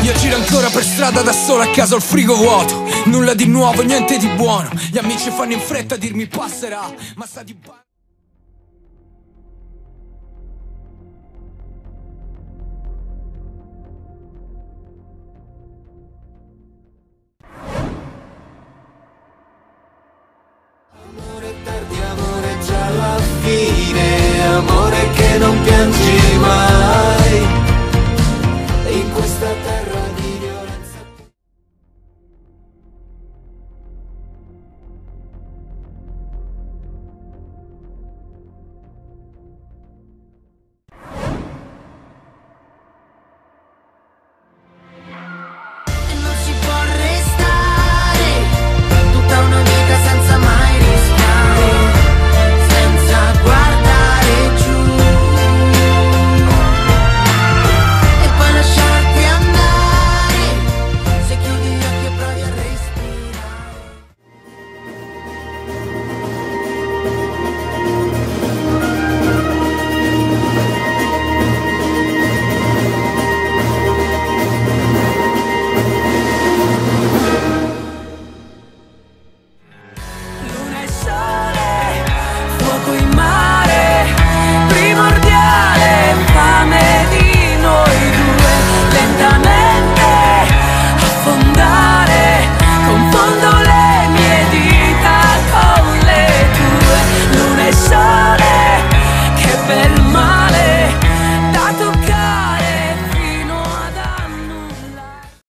Io giro ancora per strada da solo, a casa ho il frigo vuoto. Nulla di nuovo, niente di buono. Gli amici fanno in fretta a dirmi passerà, ma sta di